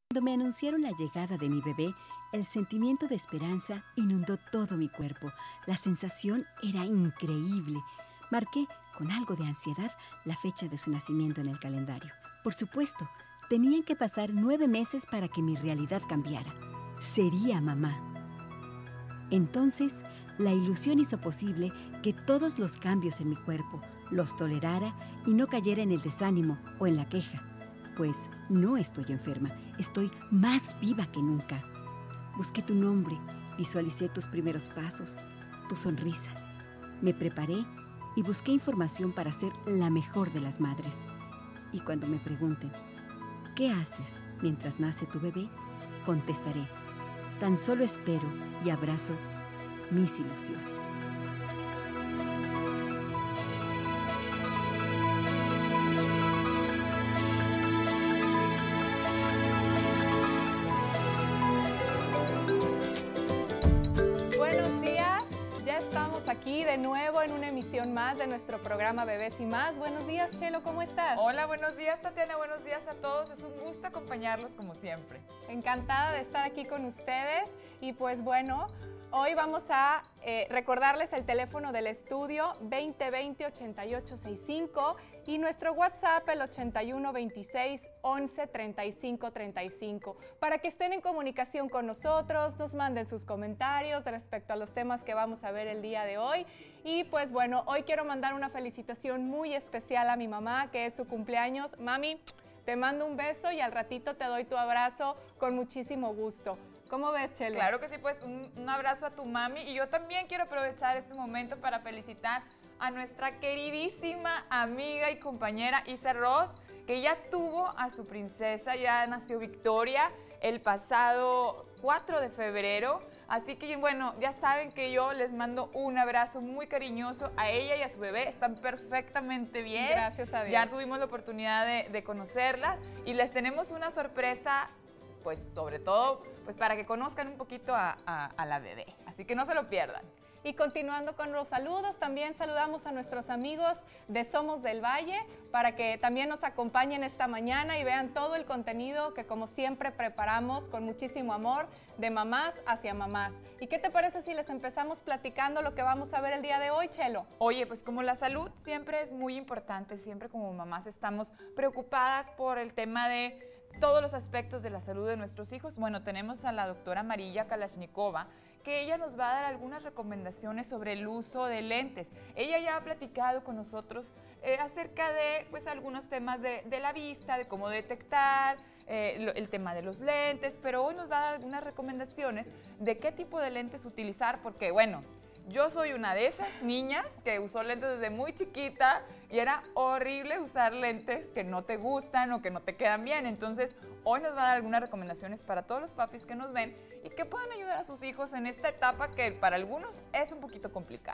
Cuando me anunciaron la llegada de mi bebé, el sentimiento de esperanza inundó todo mi cuerpo. La sensación era increíble. Marqué, con algo de ansiedad, la fecha de su nacimiento en el calendario. Por supuesto, tenían que pasar 9 meses para que mi realidad cambiara. Sería mamá. Entonces, la ilusión hizo posible que todos los cambios en mi cuerpo los tolerara y no cayera en el desánimo o en la queja. Pues no estoy enferma, estoy más viva que nunca. Busqué tu nombre, visualicé tus primeros pasos, tu sonrisa. Me preparé y busqué información para ser la mejor de las madres. Y cuando me pregunten, ¿qué haces mientras nace tu bebé?, contestaré, tan solo espero y abrazo mis ilusiones. Buenos días, ya estamos aquí de nuevo en una emisión más de nuestro programa Bebés y Más. Buenos días, Chelo, ¿cómo estás? Hola, buenos días, Tatiana, buenos días a todos. Es un gusto acompañarlos como siempre. Encantada de estar aquí con ustedes y pues bueno, hoy vamos a recordarles el teléfono del estudio 2020-8865 y nuestro WhatsApp el 8126-113535 para que estén en comunicación con nosotros, nos manden sus comentarios respecto a los temas que vamos a ver el día de hoy. Y pues bueno, hoy quiero mandar una felicitación muy especial a mi mamá, que es su cumpleaños. Mami, te mando un beso y al ratito te doy tu abrazo con muchísimo gusto. ¿Cómo ves, Chelo? Claro que sí, pues un abrazo a tu mami y yo también quiero aprovechar este momento para felicitar a nuestra queridísima amiga y compañera Isa Ross, que ya tuvo a su princesa, ya nació Victoria el pasado 4 de febrero. Así que bueno, ya saben que yo les mando un abrazo muy cariñoso a ella y a su bebé. Están perfectamente bien. Gracias a Dios. Ya tuvimos la oportunidad de conocerlas y les tenemos una sorpresa, pues sobre todo pues para que conozcan un poquito a la bebé. Así que no se lo pierdan. Y continuando con los saludos, también saludamos a nuestros amigos de Somos del Valle para que también nos acompañen esta mañana y vean todo el contenido que como siempre preparamos con muchísimo amor de mamás hacia mamás. ¿Y qué te parece si les empezamos platicando lo que vamos a ver el día de hoy, Chelo? Oye, pues como la salud siempre es muy importante, siempre como mamás estamos preocupadas por el tema de todos los aspectos de la salud de nuestros hijos. Bueno, tenemos a la doctora Marilla Kalashnikova, que ella nos va a dar algunas recomendaciones sobre el uso de lentes. Ella ya ha platicado con nosotros acerca de pues, algunos temas de la vista, de cómo detectar, el tema de los lentes, pero hoy nos va a dar algunas recomendaciones de qué tipo de lentes utilizar, porque bueno, yo soy una de esas niñas que usó lentes desde muy chiquita y era horrible usar lentes que no te gustan o que no te quedan bien. Entonces, hoy nos va a dar algunas recomendaciones para todos los papis que nos ven y que puedan ayudar a sus hijos en esta etapa que para algunos es un poquito complicada.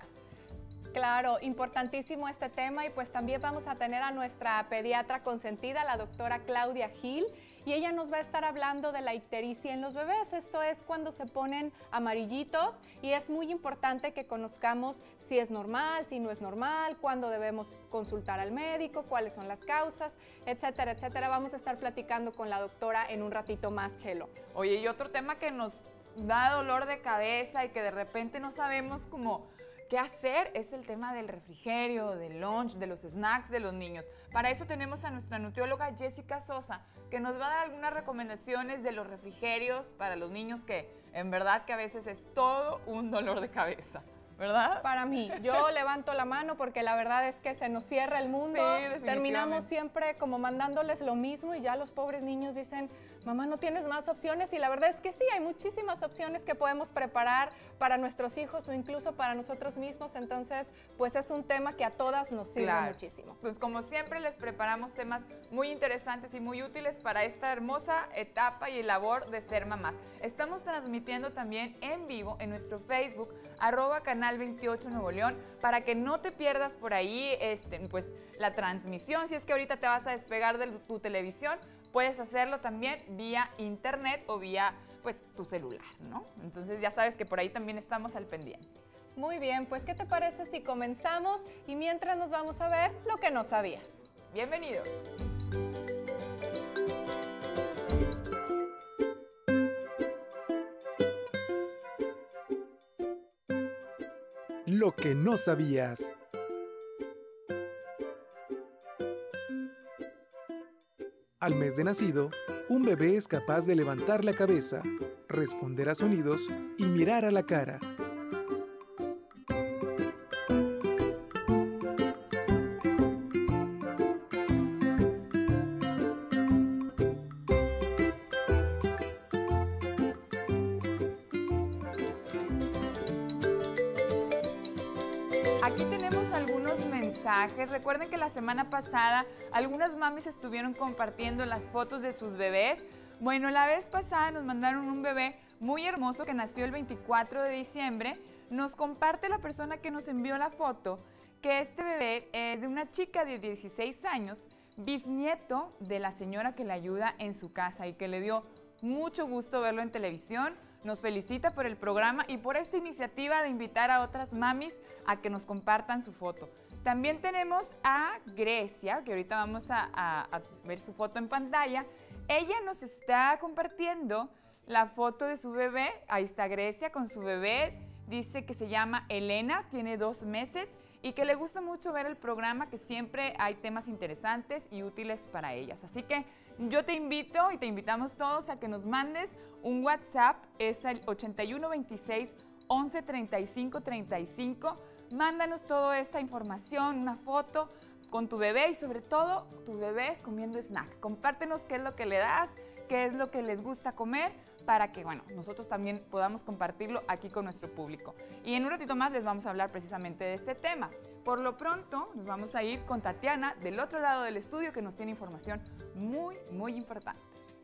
Claro, importantísimo este tema y pues también vamos a tener a nuestra pediatra consentida, la doctora Claudia Gil, y ella nos va a estar hablando de la ictericia en los bebés. Esto es cuando se ponen amarillitos y es muy importante que conozcamos si es normal, si no es normal, cuándo debemos consultar al médico, cuáles son las causas, etcétera, etcétera. Vamos a estar platicando con la doctora en un ratito más, Chelo. Oye, y otro tema que nos da dolor de cabeza y que de repente no sabemos cómo ¿qué hacer? Es el tema del refrigerio, del lunch, de los snacks de los niños. Para eso tenemos a nuestra nutrióloga Jessica Sosa, que nos va a dar algunas recomendaciones de los refrigerios para los niños, que en verdad que a veces es todo un dolor de cabeza, ¿verdad? Para mí, yo levanto la mano porque la verdad es que se nos cierra el mundo. Sí, terminamos siempre como mandándoles lo mismo y ya los pobres niños dicen, mamá, ¿no tienes más opciones? Y la verdad es que sí, hay muchísimas opciones que podemos preparar para nuestros hijos o incluso para nosotros mismos. Entonces, pues es un tema que a todas nos sirve muchísimo. Pues como siempre les preparamos temas muy interesantes y muy útiles para esta hermosa etapa y labor de ser mamás. Estamos transmitiendo también en vivo en nuestro Facebook, @Canal 28 Nuevo León, para que no te pierdas por ahí pues la transmisión. Si es que ahorita te vas a despegar de tu televisión, puedes hacerlo también vía internet o vía pues tu celular, ¿no? Entonces ya sabes que por ahí también estamos al pendiente. Muy bien, pues ¿qué te parece si comenzamos? Y mientras nos vamos a ver lo que no sabías. Bienvenidos. Lo que no sabías. Al mes de nacido, un bebé es capaz de levantar la cabeza, responder a sonidos y mirar a la cara. Aquí tenemos algunos mensajes. Recuerden que la semana pasada algunas mamis estuvieron compartiendo las fotos de sus bebés. Bueno, la vez pasada nos mandaron un bebé muy hermoso que nació el 24 de diciembre. Nos comparte la persona que nos envió la foto que este bebé es de una chica de 16 años, bisnieto de la señora que le ayuda en su casa y que le dio mucho gusto verlo en televisión. Nos felicita por el programa y por esta iniciativa de invitar a otras mamis a que nos compartan su foto. También tenemos a Grecia, que ahorita vamos a ver su foto en pantalla. Ella nos está compartiendo la foto de su bebé. Ahí está Grecia con su bebé. Dice que se llama Elena, tiene 2 meses y que le gusta mucho ver el programa, que siempre hay temas interesantes y útiles para ellas. Así que yo te invito y te invitamos todos a que nos mandes un WhatsApp, es el 8126 11 35 35. Mándanos toda esta información, una foto con tu bebé y sobre todo tu bebé comiendo snack. Compártenos qué es lo que le das, qué es lo que les gusta comer, para que, bueno, nosotros también podamos compartirlo aquí con nuestro público. Y en un ratito más les vamos a hablar precisamente de este tema. Por lo pronto, nos vamos a ir con Tatiana del otro lado del estudio, que nos tiene información muy, muy importante.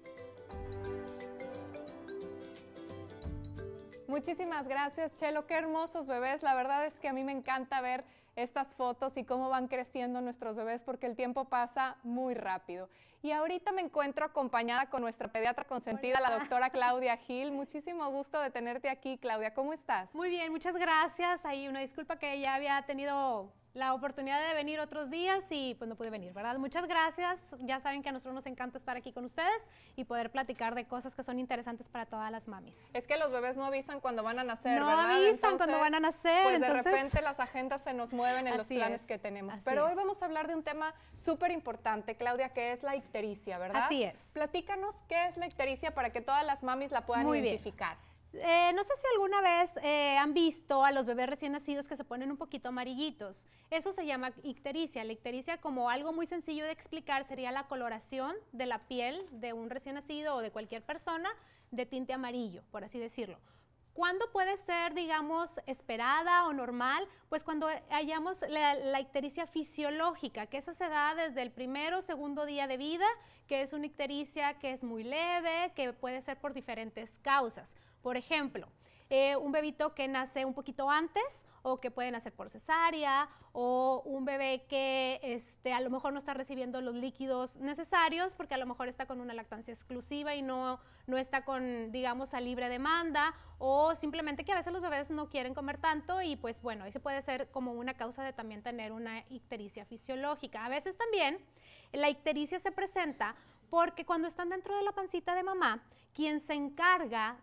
Muchísimas gracias, Chelo. Qué hermosos bebés. La verdad es que a mí me encanta ver estas fotos y cómo van creciendo nuestros bebés porque el tiempo pasa muy rápido. Y ahorita me encuentro acompañada con nuestra pediatra consentida, la doctora Claudia Gil. Muchísimo gusto de tenerte aquí, Claudia. ¿Cómo estás? Muy bien, muchas gracias. Ahí una disculpa que ya había tenido la oportunidad de venir otros días y pues no pude venir, ¿verdad? Muchas gracias. Ya saben que a nosotros nos encanta estar aquí con ustedes y poder platicar de cosas que son interesantes para todas las mamis. Es que los bebés no avisan cuando van a nacer, no ¿verdad? No avisan entonces, cuando van a nacer. Pues de repente las agendas se nos mueven en los planes que tenemos. Pero hoy vamos a hablar de un tema súper importante, Claudia, que es la ictericia, ¿verdad? Así es. Platícanos qué es la ictericia para que todas las mamis la puedan identificar. No sé si alguna vez han visto a los bebés recién nacidos que se ponen un poquito amarillitos. Eso se llama ictericia. La ictericia, como algo muy sencillo de explicar, sería la coloración de la piel de un recién nacido o de cualquier persona de tinte amarillo, por así decirlo. ¿Cuándo puede ser, digamos, esperada o normal? Pues cuando hayamos la ictericia fisiológica, que esa se da desde el 1.º o 2.º día de vida, que es una ictericia que es muy leve, que puede ser por diferentes causas. Por ejemplo, un bebito que nace un poquito antes o que puede nacer por cesárea, o un bebé que a lo mejor no está recibiendo los líquidos necesarios porque a lo mejor está con una lactancia exclusiva y no está con, digamos, a libre demanda, o simplemente que a veces los bebés no quieren comer tanto y pues bueno, ese puede ser como una causa de también tener una ictericia fisiológica. A veces también la ictericia se presenta porque cuando están dentro de la pancita de mamá, quien se encarga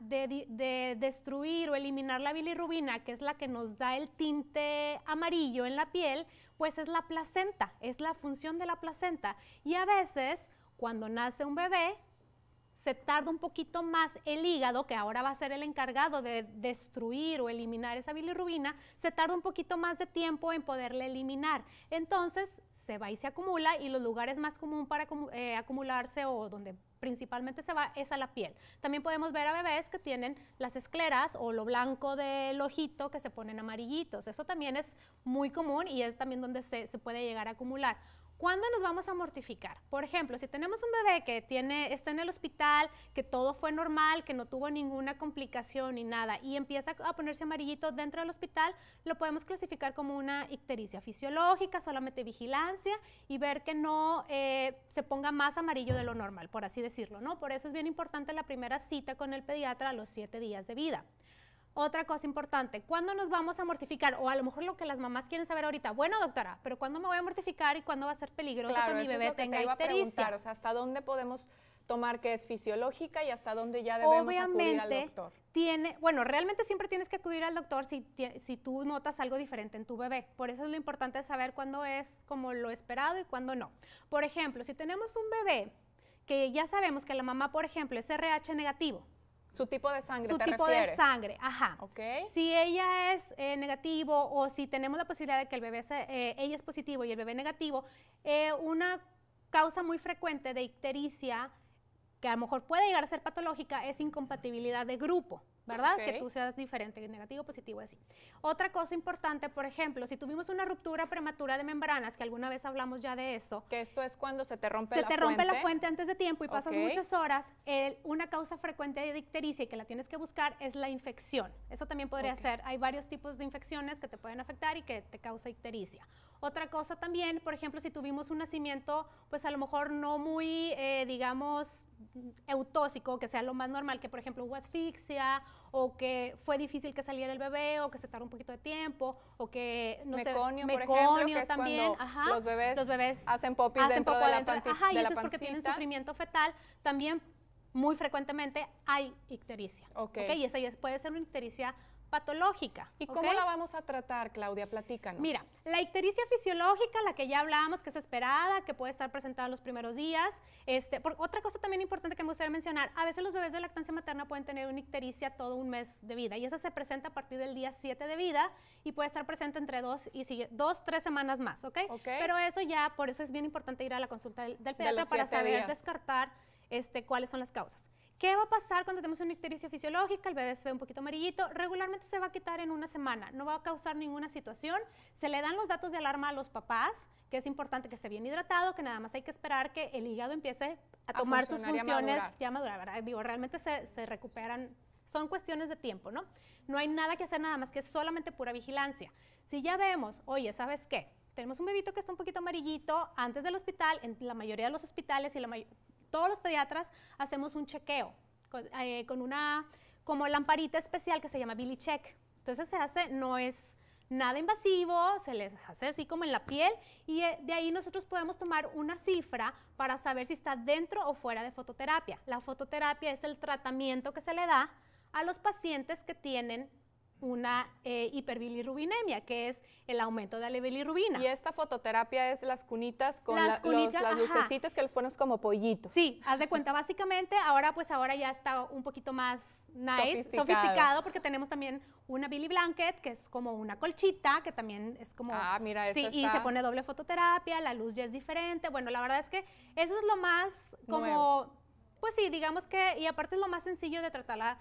de destruir o eliminar la bilirrubina, que es la que nos da el tinte amarillo en la piel, pues es la placenta, es la función de la placenta. Y a veces, cuando nace un bebé, se tarda un poquito más el hígado, que ahora va a ser el encargado de destruir o eliminar esa bilirrubina, se tarda un poquito más de tiempo en poderla eliminar. Entonces, se va y se acumula, y los lugares más comunes para acumularse o donde principalmente se va es a la piel. También podemos ver a bebés que tienen las escleras o lo blanco del ojito que se ponen amarillitos. Eso también es muy común y es también donde se puede llegar a acumular. ¿Cuándo nos vamos a mortificar? Por ejemplo, si tenemos un bebé que está en el hospital, que todo fue normal, que no tuvo ninguna complicación ni nada, y empieza a ponerse amarillito dentro del hospital, lo podemos clasificar como una ictericia fisiológica, solamente vigilancia, y ver que no se ponga más amarillo de lo normal, por así decirlo, ¿no? Por eso es bien importante la primera cita con el pediatra a los 7 días de vida. Otra cosa importante, ¿cuándo nos vamos a mortificar? O a lo mejor lo que las mamás quieren saber ahorita, bueno, doctora, pero ¿cuándo me voy a mortificar y cuándo va a ser peligroso que mi bebé tenga ictericia? O sea, ¿hasta dónde podemos tomar que es fisiológica y hasta dónde ya debemos acudir al doctor? Bueno, realmente siempre tienes que acudir al doctor si tú notas algo diferente en tu bebé. Por eso es lo importante saber cuándo es como lo esperado y cuándo no. Por ejemplo, si tenemos un bebé que ya sabemos que la mamá, por ejemplo, es RH negativo. ¿Su tipo de sangre te refieres? Su tipo de sangre, ajá. Okay. Si ella es negativo o si tenemos la posibilidad de que el bebé ella es positivo y el bebé negativo, una causa muy frecuente de ictericia que a lo mejor puede llegar a ser patológica es incompatibilidad de grupo, ¿verdad? Okay. Que tú seas diferente, negativo, positivo, así. Otra cosa importante, por ejemplo, si tuvimos una ruptura prematura de membranas, que alguna vez hablamos ya de eso. Que esto es cuando se te rompe la fuente. Se te rompe la fuente antes de tiempo y pasas muchas horas. Una causa frecuente de ictericia y que la tienes que buscar es la infección. Eso también podría ser. Hay varios tipos de infecciones que te pueden afectar y que te causa ictericia. Otra cosa también, por ejemplo, si tuvimos un nacimiento, pues a lo mejor no muy, digamos, eutóxico, que sea lo más normal, que por ejemplo hubo asfixia, o que fue difícil que saliera el bebé, o que se tardó un poquito de tiempo, o que, no meconio, sé, por ejemplo, que también, los bebés hacen popis dentro de la pancita. Ajá, y eso es porque tienen sufrimiento fetal. También, muy frecuentemente, hay ictericia. Y esa ya puede ser una ictericia patológica. ¿Y cómo la vamos a tratar, Claudia? Platícanos. Mira, la ictericia fisiológica, la que ya hablábamos, que es esperada, que puede estar presentada los primeros días. Otra cosa también importante que me gustaría mencionar, a veces los bebés de lactancia materna pueden tener una ictericia todo un mes de vida y esa se presenta a partir del día 7 de vida y puede estar presente entre 2-3 semanas más, ¿ok? Pero eso ya, por eso es bien importante ir a la consulta del pediatra para saber descartar cuáles son las causas. ¿Qué va a pasar cuando tenemos una ictericia fisiológica? El bebé se ve un poquito amarillito, regularmente se va a quitar en una semana, no va a causar ninguna situación. Se le dan los datos de alarma a los papás, que es importante que esté bien hidratado, que nada más hay que esperar que el hígado empiece a tomar sus funciones, ya madurar, ¿verdad? Digo, realmente se recuperan, son cuestiones de tiempo, ¿no? No hay nada que hacer, nada más que solamente pura vigilancia. Si ya vemos, oye, ¿sabes qué? Tenemos un bebito que está un poquito amarillito antes del hospital, en la mayoría de los hospitales y todos los pediatras hacemos un chequeo con una como lamparita especial que se llama Billy Check. Entonces se hace, no es nada invasivo, se les hace así como en la piel y de ahí nosotros podemos tomar una cifra para saber si está dentro o fuera de fototerapia. La fototerapia es el tratamiento que se le da a los pacientes que tienen una hiperbilirrubinemia, que es el aumento de la bilirrubina. Y esta fototerapia es las cunitas con las lucecitas que les pones como pollitos. Sí, haz de cuenta, básicamente, ahora ya está un poquito más sofisticado, porque tenemos también una Billy Blanket, que es como una colchita, que también es como... Ah, mira, sí, y se pone doble fototerapia, la luz ya es diferente. Bueno, la verdad es que eso es lo más como... Nuevo. Pues sí, digamos que, y aparte es lo más sencillo de tratar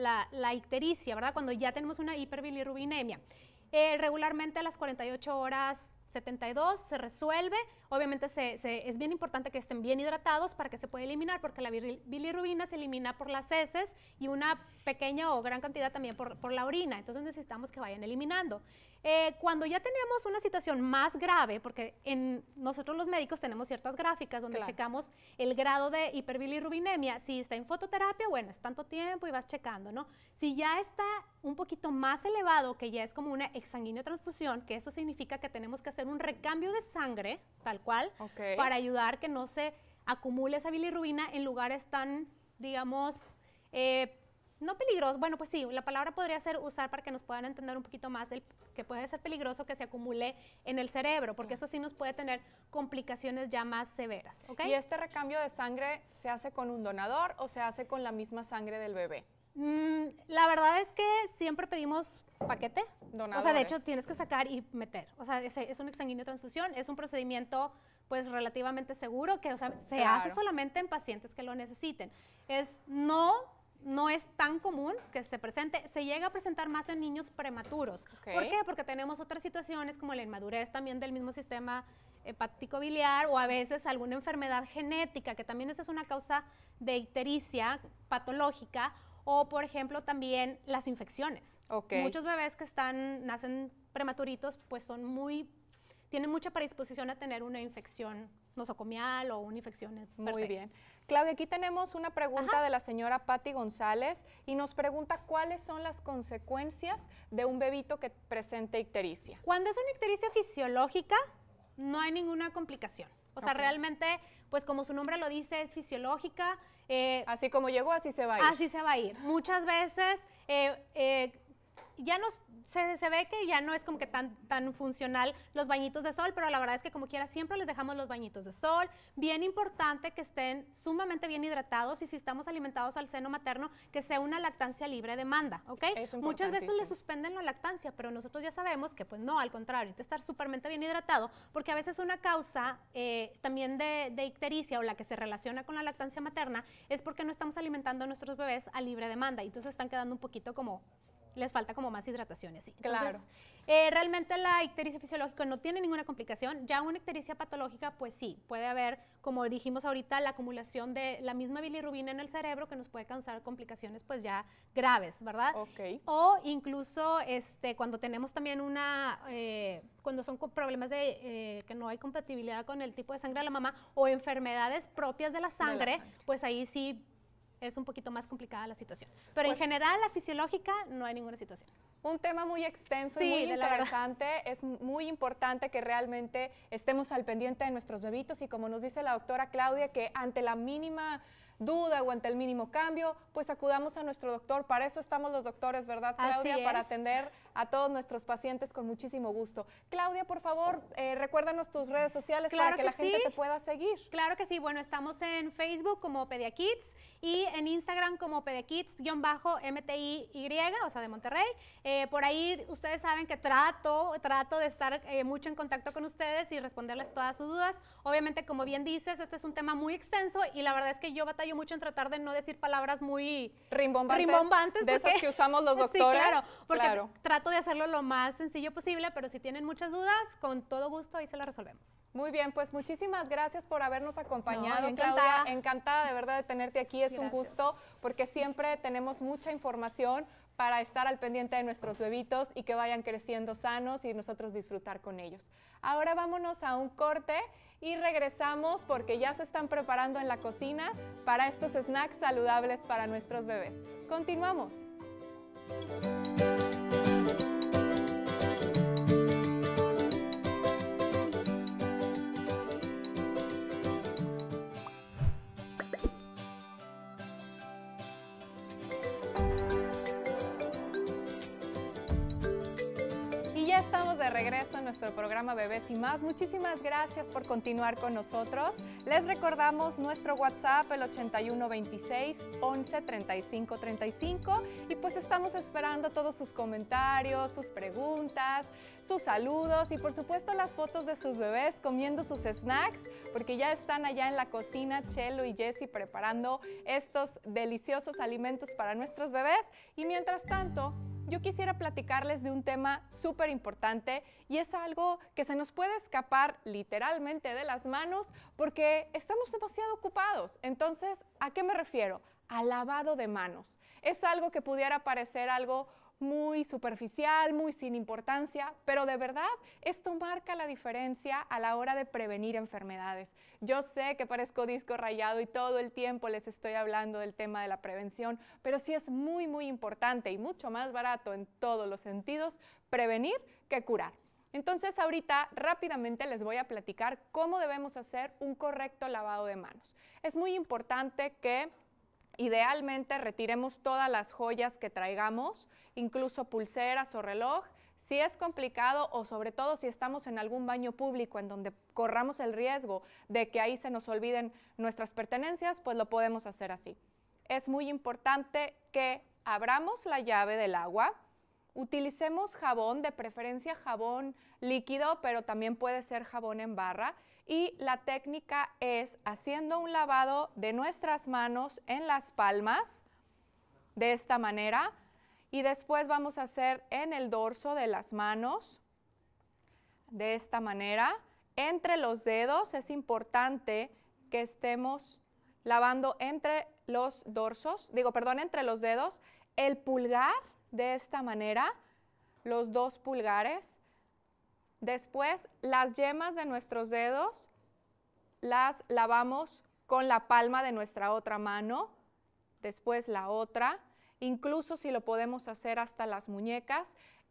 la ictericia, ¿verdad? Cuando ya tenemos una hiperbilirrubinemia. Regularmente a las 48 horas 72 se resuelve. Obviamente es bien importante que estén bien hidratados para que se pueda eliminar, porque la bilirrubina se elimina por las heces y una pequeña o gran cantidad también por la orina. Entonces necesitamos que vayan eliminando. Cuando ya tenemos una situación más grave, porque nosotros los médicos tenemos ciertas gráficas donde checamos el grado de hiperbilirrubinemia. Si está en fototerapia, bueno, es tanto tiempo y vas checando, ¿no? Si ya está un poquito más elevado, que ya es como una exsanguínea transfusión, que eso significa que tenemos que hacer un recambio de sangre, tal cual, para ayudar que no se acumule esa bilirrubina en lugares tan, digamos, no peligrosos. Bueno, pues sí, la palabra podría ser usar para que nos puedan entender un poquito más que puede ser peligroso que se acumule en el cerebro, porque eso sí nos puede tener complicaciones ya más severas, ¿ok? ¿Y este recambio de sangre se hace con un donador o se hace con la misma sangre del bebé? La verdad es que siempre pedimos paquete. Donadores. O sea, de hecho, tienes que sacar y meter. O sea, es una exsanguínea transfusión, es un procedimiento pues relativamente seguro, que se hace solamente en pacientes que lo necesiten. No es tan común que se presente, se llega a presentar más en niños prematuros. ¿Por qué? Porque tenemos otras situaciones como la inmadurez también del mismo sistema hepático biliar o a veces alguna enfermedad genética, que también esa es una causa de ictericia patológica, o por ejemplo también las infecciones. Muchos bebés que nacen prematuritos pues tienen mucha predisposición a tener una infección nosocomial o una infección per se. Muy bien. Claudia, aquí tenemos una pregunta de la señora Patti González y nos pregunta cuáles son las consecuencias de un bebito que presente ictericia. Cuando es una ictericia fisiológica, no hay ninguna complicación. O sea, realmente, pues como su nombre lo dice, es fisiológica. Así como llegó, así se va a ir. Así se va a ir. Muchas veces ya se ve que ya no es como que tan funcional los bañitos de sol, pero la verdad es que como quiera siempre les dejamos los bañitos de sol. Bien importante que estén sumamente bien hidratados y si estamos alimentados al seno materno, que sea una lactancia libre de demanda, ¿ok? Muchas veces le suspenden la lactancia, pero nosotros ya sabemos que pues no, al contrario, hay que estar súpermente bien hidratado, porque a veces una causa también de ictericia o la que se relaciona con la lactancia materna es porque no estamos alimentando a nuestros bebés a libre demanda y entonces están quedando un poquito como les falta como más hidratación y así. Entonces, realmente la ictericia fisiológica no tiene ninguna complicación. Ya una ictericia patológica, pues sí, puede haber, como dijimos ahorita, la acumulación de la misma bilirrubina en el cerebro que nos puede causar complicaciones pues ya graves, ¿verdad? O incluso cuando tenemos también cuando son problemas de que no hay compatibilidad con el tipo de sangre de la mamá o enfermedades propias de la sangre. Pues ahí sí es un poquito más complicada la situación. Pero pues, en general, la fisiológica, no hay ninguna situación. Un tema muy extenso y muy interesante. Es muy importante que realmente estemos al pendiente de nuestros bebitos y como nos dice la doctora Claudia, que ante la mínima duda o ante el mínimo cambio, pues acudamos a nuestro doctor. Para eso estamos los doctores, ¿verdad, Claudia? Para atender a todos nuestros pacientes con muchísimo gusto. Claudia, por favor, recuérdanos tus redes sociales para que la gente te pueda seguir. Claro que sí. Bueno, estamos en Facebook como PediaKids y en Instagram como PediaKids-MTIY, o sea, de Monterrey. Por ahí ustedes saben que trato de estar mucho en contacto con ustedes y responderles todas sus dudas. Obviamente, como bien dices, este es un tema muy extenso y la verdad es que yo batallo mucho en tratar de no decir palabras muy rimbombantes de esas que usamos los doctores. Sí, claro, porque trato de hacerlo lo más sencillo posible, pero si tienen muchas dudas, con todo gusto ahí se las resolvemos. Muy bien, pues muchísimas gracias por habernos acompañado, Claudia. Encantada de verdad de tenerte aquí, es un gusto, porque siempre tenemos mucha información para estar al pendiente de nuestros bebitos y que vayan creciendo sanos y nosotros disfrutar con ellos. Ahora vámonos a un corte y regresamos porque ya se están preparando en la cocina para estos snacks saludables para nuestros bebés. Continuamos. Estamos de regreso en nuestro programa Bebés y Más. Muchísimas gracias por continuar con nosotros. Les recordamos nuestro WhatsApp, el 8126 11 35 35. Y pues estamos esperando todos sus comentarios, sus preguntas, sus saludos y por supuesto las fotos de sus bebés comiendo sus snacks, porque ya están allá en la cocina Chelo y Jessie preparando estos deliciosos alimentos para nuestros bebés. Y mientras tanto, yo quisiera platicarles de un tema súper importante y es algo que se nos puede escapar literalmente de las manos porque estamos demasiado ocupados. Entonces, ¿a qué me refiero? Al lavado de manos. Es algo que pudiera parecer algo muy superficial, muy sin importancia, pero de verdad esto marca la diferencia a la hora de prevenir enfermedades. Yo sé que parezco disco rayado y todo el tiempo les estoy hablando del tema de la prevención, pero sí es muy, muy importante y mucho más barato en todos los sentidos prevenir que curar. Entonces ahorita rápidamente les voy a platicar cómo debemos hacer un correcto lavado de manos. Es muy importante que idealmente retiremos todas las joyas que traigamos, incluso pulseras o reloj. Si es complicado o sobre todo si estamos en algún baño público en donde corramos el riesgo de que ahí se nos olviden nuestras pertenencias, pues lo podemos hacer así. Es muy importante que abramos la llave del agua, utilicemos jabón, de preferencia jabón líquido, pero también puede ser jabón en barra. Y la técnica es haciendo un lavado de nuestras manos en las palmas, de esta manera, y después vamos a hacer en el dorso de las manos, de esta manera. Entre los dedos es importante que estemos lavando entre los entre los dedos, el pulgar de esta manera, los 2 pulgares. Después, las yemas de nuestros dedos las lavamos con la palma de nuestra otra mano, después la otra, incluso si lo podemos hacer hasta las muñecas.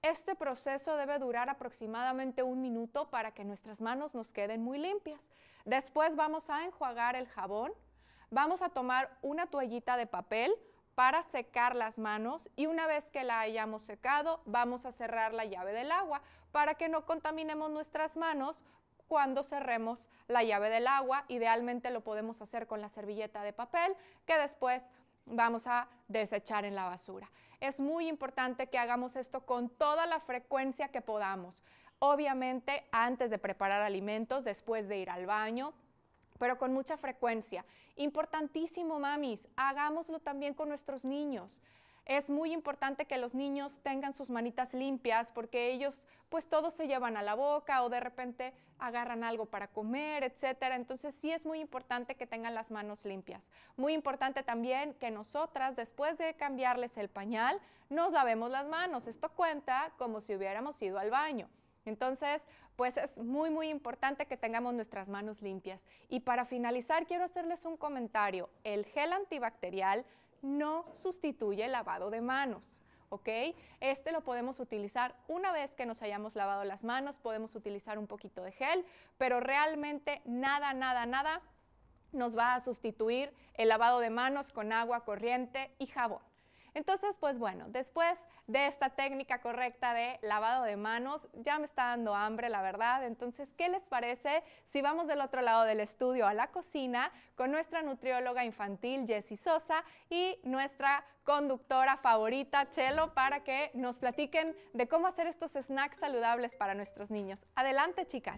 Este proceso debe durar aproximadamente 1 minuto para que nuestras manos nos queden muy limpias. Después vamos a enjuagar el jabón, vamos a tomar una toallita de papel para secar las manos y una vez que la hayamos secado, vamos a cerrar la llave del agua para que no contaminemos nuestras manos cuando cerremos la llave del agua. Idealmente lo podemos hacer con la servilleta de papel que después vamos a desechar en la basura. Es muy importante que hagamos esto con toda la frecuencia que podamos. Obviamente antes de preparar alimentos, después de ir al baño, pero con mucha frecuencia. Importantísimo, mamis, hagámoslo también con nuestros niños. Es muy importante que los niños tengan sus manitas limpias porque ellos pues todo se llevan a la boca o de repente agarran algo para comer, etcétera. Entonces sí es muy importante que tengan las manos limpias. Muy importante también que nosotras después de cambiarles el pañal nos lavemos las manos. Esto cuenta como si hubiéramos ido al baño. Entonces, pues es muy importante que tengamos nuestras manos limpias. Y para finalizar, quiero hacerles un comentario. El gel antibacterial no sustituye el lavado de manos, ¿ok? Este lo podemos utilizar una vez que nos hayamos lavado las manos, podemos utilizar un poquito de gel, pero realmente nada nos va a sustituir el lavado de manos con agua corriente y jabón. Entonces, pues bueno, después de esta técnica correcta de lavado de manos, ya me está dando hambre, la verdad. Entonces, ¿qué les parece si vamos del otro lado del estudio a la cocina con nuestra nutrióloga infantil, Jessie Sosa, y nuestra conductora favorita, Chelo, para que nos platiquen de cómo hacer estos snacks saludables para nuestros niños? Adelante, chicas.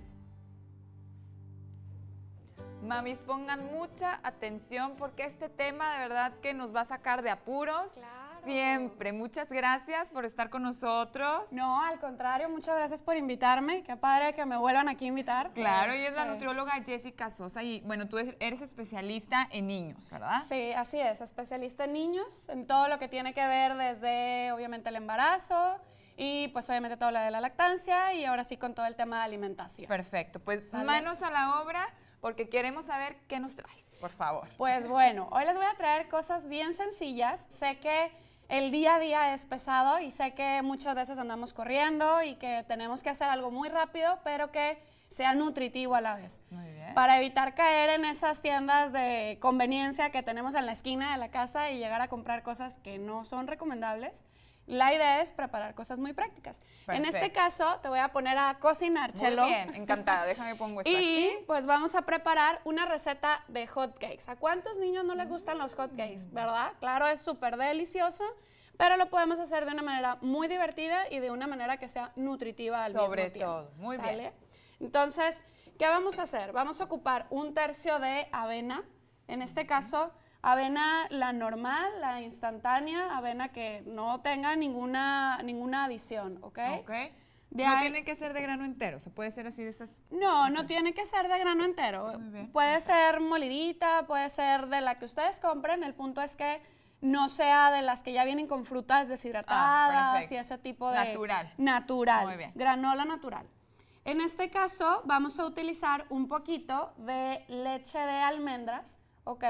Mamis, pongan mucha atención porque este tema de verdad que nos va a sacar de apuros. Claro. Siempre. Muchas gracias por estar con nosotros. No, al contrario, muchas gracias por invitarme. Qué padre que me vuelvan aquí a invitar. Claro, y es la nutrióloga Jessica Sosa y bueno, tú eres especialista en niños, ¿verdad? Sí, así es, especialista en niños, en todo lo que tiene que ver desde obviamente el embarazo y pues obviamente todo lo de la lactancia y ahora sí con todo el tema de alimentación. Perfecto, pues ¿Sale? manos a la obra porque queremos saber qué nos traes, por favor. Pues bueno, hoy les voy a traer cosas bien sencillas. Sé que el día a día es pesado y sé que muchas veces andamos corriendo y que tenemos que hacer algo muy rápido, pero que sea nutritivo a la vez. Muy bien. Para evitar caer en esas tiendas de conveniencia que tenemos en la esquina de la casa y llegar a comprar cosas que no son recomendables, la idea es preparar cosas muy prácticas. Perfecto. En este caso, te voy a poner a cocinar, Chelo. Muy bien, encantada. Déjame pongo esto Y aquí. pues vamos a preparar una receta de hot cakes. ¿A cuántos niños no les gustan los hot cakes, verdad? Claro, es súper delicioso, pero lo podemos hacer de una manera muy divertida y de una manera que sea nutritiva al Sobre mismo tiempo. todo, muy ¿Sale? bien. Entonces, ¿qué vamos a hacer? Vamos a ocupar 1/3 de avena, en este caso avena la normal, la instantánea, avena que no tenga ninguna adición, ¿ok? Ok. De No ahí- tiene que ser de grano entero, se puede ser así de esas. No, no tiene que ser de grano entero. Muy bien. Puede ser molidita, puede ser de la que ustedes compren. El punto es que no sea de las que ya vienen con frutas deshidratadas perfecto. y ese tipo de... Natural. Natural. Muy bien. Granola natural. En este caso vamos a utilizar un poquito de leche de almendras, ¿ok?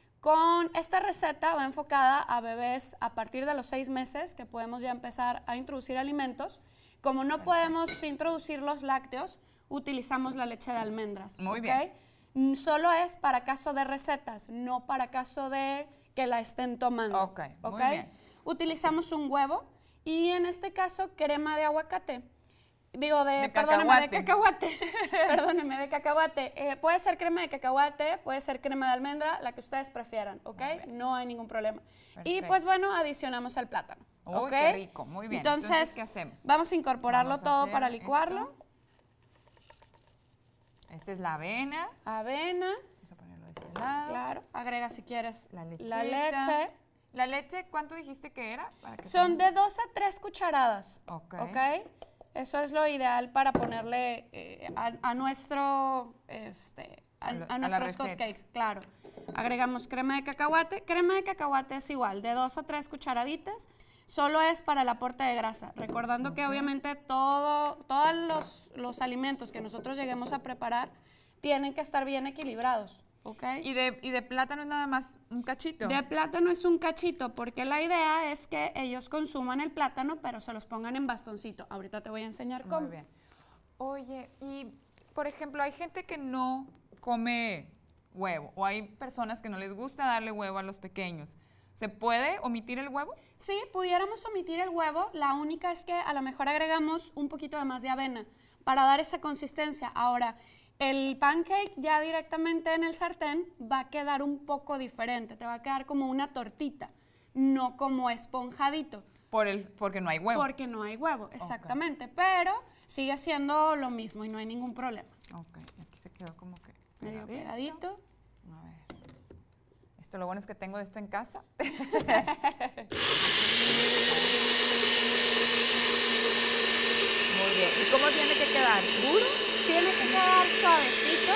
Con esta receta va enfocada a bebés a partir de los 6 meses que podemos ya empezar a introducir alimentos. Como no podemos introducir los lácteos, utilizamos la leche de almendras. Muy ¿ok? bien. Solo es para caso de recetas, no para caso de que la estén tomando. Ok, muy bien. Utilizamos un huevo y en este caso crema de aguacate. Digo, De perdóneme, de cacahuate. cacahuate. Perdóneme, de cacahuate. Puede ser crema de cacahuate, puede ser crema de almendra, la que ustedes prefieran, ¿ok? No hay ningún problema. Y Perfecto. pues bueno, adicionamos el plátano. Uy, ¿ok? qué rico, muy bien. Entonces, ¿qué hacemos? Vamos a incorporarlo Vamos a todo hacer para licuarlo. esto. Esta es la avena. Avena, Vamos a ponerlo de este lado. claro. Agrega si quieres La lechita. la leche. ¿La leche cuánto dijiste que era? Para que Son de 2 a 3 cucharadas. Ok. ¿Ok? Eso es lo ideal para ponerle a nuestro, A la nuestros hot receta. cakes, claro. Agregamos crema de cacahuate. Crema de cacahuate es igual, de 2 a 3 cucharaditas. Solo es para el aporte de grasa. Recordando que obviamente todos los alimentos que nosotros lleguemos a preparar tienen que estar bien equilibrados. ¿ok? Y de plátano es nada más un cachito. De plátano es un cachito, porque la idea es que ellos consuman el plátano, pero se los pongan en bastoncito. Ahorita te voy a enseñar cómo. Muy bien. Oye, y por ejemplo, hay gente que no come huevo, o hay personas que no les gusta darle huevo a los pequeños. ¿Se puede omitir el huevo? Sí, pudiéramos omitir el huevo, la única es que a lo mejor agregamos un poquito de más de avena para dar esa consistencia. Ahora, el pancake ya directamente en el sartén va a quedar un poco diferente, te va a quedar como una tortita, no como esponjadito. Porque no hay huevo. Porque no hay huevo, exactamente, pero sigue siendo lo mismo y no hay ningún problema. Ok, aquí se quedó como que Medio pegadito. A ver. Esto, lo bueno es que tengo esto en casa. Muy bien. ¿Y cómo tiene que quedar? ¿Duro? Tiene que quedar suavecito.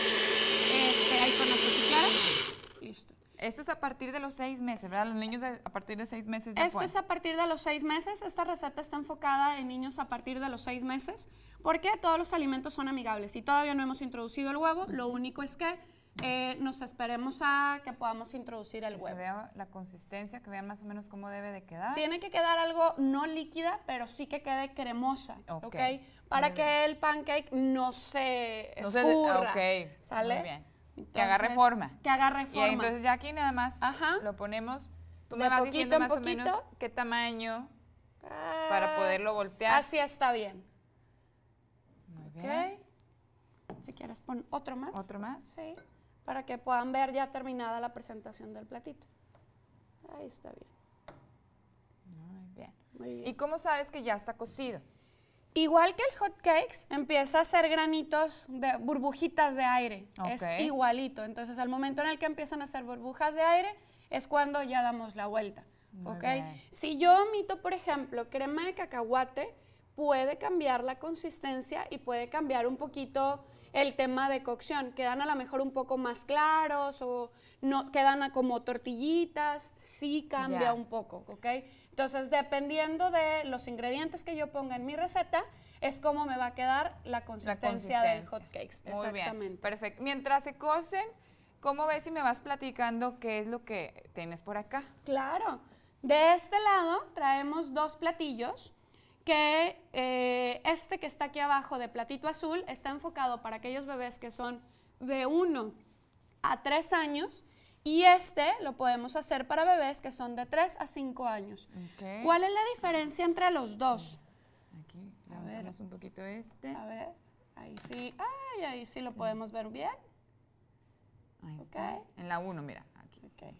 Ahí con eso si quieres. Listo. Esto es a partir de los 6 meses, ¿verdad? Los niños a partir de 6 meses ya Esto es a partir de los 6 meses. Esta receta está enfocada en niños a partir de los 6 meses porque todos los alimentos son amigables. Si todavía no hemos introducido el huevo, lo único es que nos esperemos a que podamos introducir el que huevo. se vea la consistencia, que vean más o menos cómo debe de quedar. Tiene que quedar algo no líquida, pero sí que quede cremosa, ¿ok? Para que el pancake no se escurra, ¿sale? Muy bien. Entonces, que agarre forma. Que agarre Y forma. entonces ya aquí nada más lo ponemos. Tú me vas diciendo más o menos qué tamaño para poderlo voltear. Así está bien. Muy bien. Ok. Si quieres pon otro más. ¿Otro más? Sí. Para que puedan ver ya terminada la presentación del platito. Ahí está bien. Muy bien. Muy bien. ¿Y cómo sabes que ya está cocido? Igual que el hot cakes, empieza a hacer granitos de burbujitas de aire. Ok. Es igualito. Entonces, al momento en el que empiezan a hacer burbujas de aire, es cuando ya damos la vuelta. Muy ¿Ok? bien. Si yo omito, por ejemplo, crema de cacahuate, puede cambiar la consistencia y puede cambiar un poquito el tema de cocción. Quedan a lo mejor un poco más claros o no quedan como tortillitas, sí cambia un poco, ¿ok? Entonces, dependiendo de los ingredientes que yo ponga en mi receta, es como me va a quedar la consistencia del hot cakes. Muy Exactamente. bien, perfecto. Mientras se cocen, ¿cómo ves si me vas platicando qué es lo que tienes por acá? Claro. De este lado traemos 2 platillos que este que está aquí abajo de platito azul está enfocado para aquellos bebés que son de 1 a 3 años y este lo podemos hacer para bebés que son de 3 a 5 años. Okay. ¿Cuál es la diferencia entre los dos? Aquí, levantamos un poquito este. A ver, ahí sí, ahí sí lo podemos ver bien. Ahí está. En la 1, mira, aquí. Okay.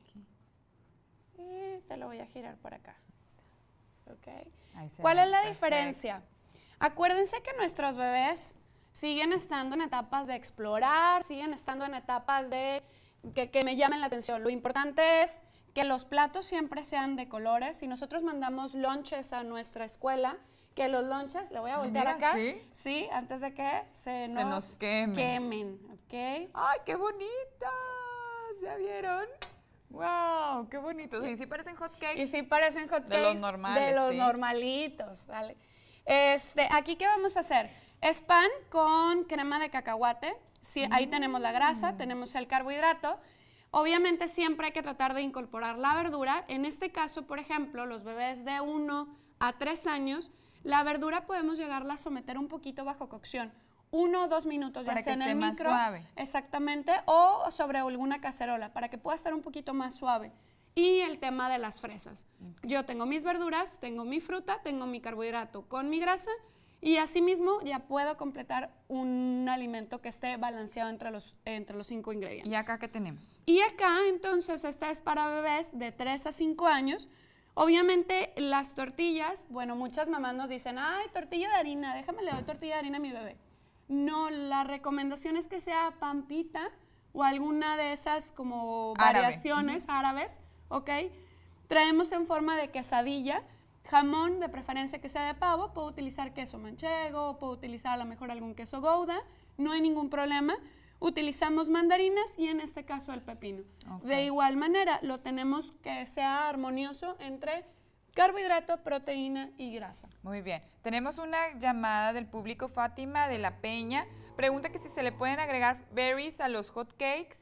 Y te lo voy a girar por acá. Okay. ¿Cuál es la diferencia? Acuérdense que nuestros bebés siguen estando en etapas de explorar, siguen estando en etapas de que me llamen la atención. Lo importante es que los platos siempre sean de colores. Si nosotros mandamos lonches a nuestra escuela, que los lonches, le voy a voltear acá, ¿sí? Antes de que se nos quemen. ¿Okay? ¡Ay, qué bonitas! ¿Ya vieron? ¡Wow! ¡Qué bonitos! Y sí parecen hot cakes. Y sí parecen hot cakes. De los normales, de los normalitos, ¿vale? Aquí, ¿qué vamos a hacer? Es pan con crema de cacahuate. Sí, ahí tenemos la grasa, tenemos el carbohidrato. Obviamente siempre hay que tratar de incorporar la verdura. En este caso, por ejemplo, los bebés de 1 a 3 años, la verdura podemos llegarla a someter un poquito bajo cocción. 1 o 2 minutos, ya sea en el micro, suave. Exactamente, o sobre alguna cacerola, para que pueda estar un poquito más suave. Y el tema de las fresas. Yo tengo mis verduras, tengo mi fruta, tengo mi carbohidrato con mi grasa, y asimismo ya puedo completar un alimento que esté balanceado entre los 5 ingredientes. ¿Y acá qué tenemos? Y acá, entonces, esta es para bebés de 3 a 5 años. Obviamente, las tortillas, bueno, muchas mamás nos dicen, ay, tortilla de harina, déjame le doy tortilla de harina a mi bebé. No, la recomendación es que sea pampita o alguna de esas como variaciones árabes, ¿ok? Traemos en forma de quesadilla, jamón de preferencia que sea de pavo, puedo utilizar queso manchego, puedo utilizar a lo mejor algún queso gouda, no hay ningún problema. Utilizamos mandarinas y en este caso el pepino. Okay. De igual manera, lo tenemos que sea armonioso entre carbohidrato, proteína y grasa. Muy bien. Tenemos una llamada del público, Fátima de la Peña. Pregunta que si se le pueden agregar berries a los hot cakes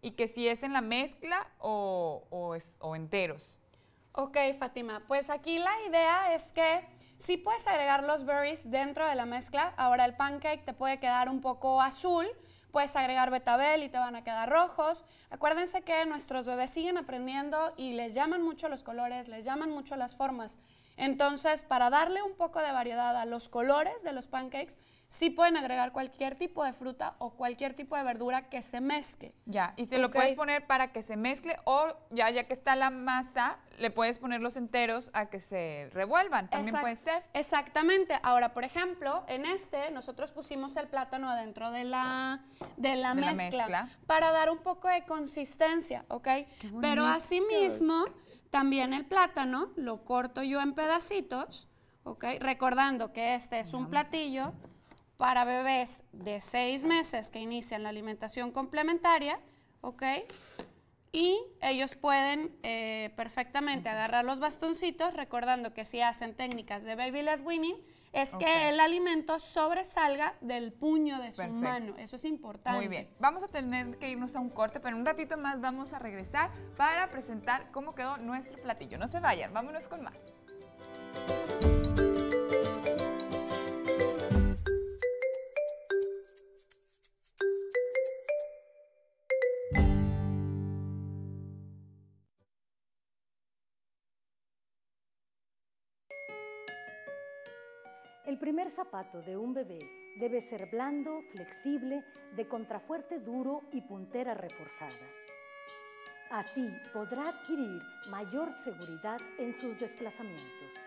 y que si es en la mezcla o enteros. Ok, Fátima, pues aquí la idea es que sí puedes agregar los berries dentro de la mezcla. Ahora el pancake te puede quedar un poco azul, puedes agregar betabel y te van a quedar rojos. Acuérdense que nuestros bebés siguen aprendiendo y les llaman mucho los colores, les llaman mucho las formas. Entonces, para darle un poco de variedad a los colores de los pancakes, sí pueden agregar cualquier tipo de fruta o cualquier tipo de verdura que se mezcle. Ya, y se lo puedes poner para que se mezcle o ya que está la masa, le puedes poner los enteros a que se revuelvan. También puede ser. Exactamente. Ahora, por ejemplo, en nosotros pusimos el plátano adentro de la mezcla para dar un poco de consistencia, ¿ok? Pero asimismo, también el plátano lo corto yo en pedacitos, ¿ok? Recordando que este es un platillo para bebés de 6 meses que inician la alimentación complementaria, ¿ok? Y ellos pueden perfectamente agarrar los bastoncitos, recordando que si hacen técnicas de baby led weaning, es que el alimento sobresalga del puño de su mano. Eso es importante. Muy bien. Vamos a tener que irnos a un corte, pero un ratito más vamos a regresar para presentar cómo quedó nuestro platillo. No se vayan, vámonos con más. El primer zapato de un bebé debe ser blando, flexible, de contrafuerte duro y puntera reforzada. Así podrá adquirir mayor seguridad en sus desplazamientos.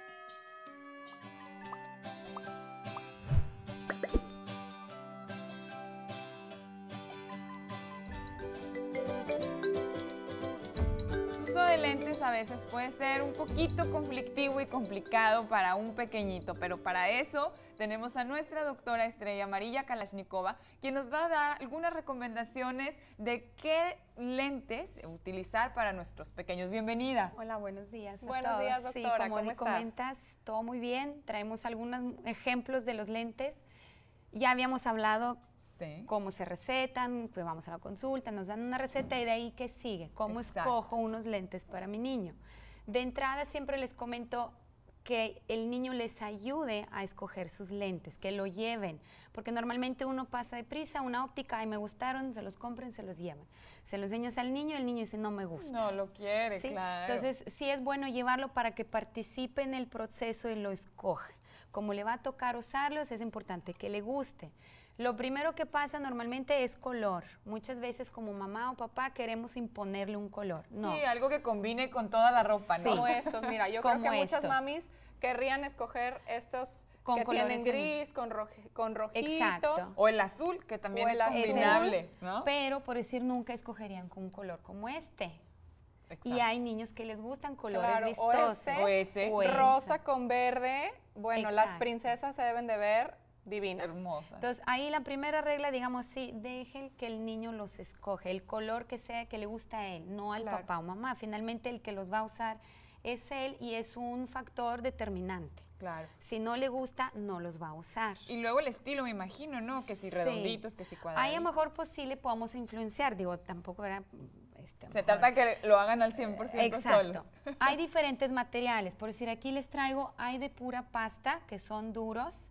El uso de lentes a veces puede ser un poquito conflictivo y complicado para un pequeñito, pero para eso tenemos a nuestra doctora Estrella Amarilla Kalashnikova, quien nos va a dar algunas recomendaciones de qué lentes utilizar para nuestros pequeños. Bienvenida. Hola, buenos días. Buenos días, doctora. Sí, como ¿Cómo estás? comentas, todo muy bien. Traemos algunos ejemplos de los lentes. Ya habíamos hablado cómo se recetan, pues vamos a la consulta, nos dan una receta y de ahí qué sigue, cómo escojo unos lentes para mi niño. De entrada siempre les comento que el niño les ayude a escoger sus lentes, que lo lleven, porque normalmente uno pasa deprisa a una óptica, ay, me gustaron, se los compran, se los llevan. Se los enseñas al niño, el niño dice, no me gusta. No lo quiere, ¿sí? claro. Entonces, sí es bueno llevarlo para que participe en el proceso y lo escoja. Como le va a tocar usarlos, es importante que le guste. Lo primero que pasa normalmente es color. Muchas veces como mamá o papá queremos imponerle un color. No. Sí, algo que combine con toda la ropa, ¿no? Como estos, mira, yo creo que muchas mamis querrían escoger estos con que tienen gris, con rojito. Exacto. O el azul, que también es combinable, ¿no? Pero por decir, nunca escogerían con un color como este. Exacto. Y hay niños que les gustan colores vistosos. O rosa con verde. Bueno, las princesas se deben de ver divinas. Hermosas. Entonces, ahí la primera regla, digamos, sí, dejen que el niño los escoge, el color que sea que le gusta a él, no al papá o mamá. Finalmente, el que los va a usar es él y es un factor determinante. Claro. Si no le gusta, no los va a usar. Y luego el estilo, me imagino, ¿no? Que si redonditos, que si cuadraditos. Ahí a lo mejor pues sí le podemos influenciar, digo, tampoco era... Se trata de que lo hagan al 100% solos. Hay diferentes materiales, por decir, aquí les traigo, hay de pura pasta, que son duros,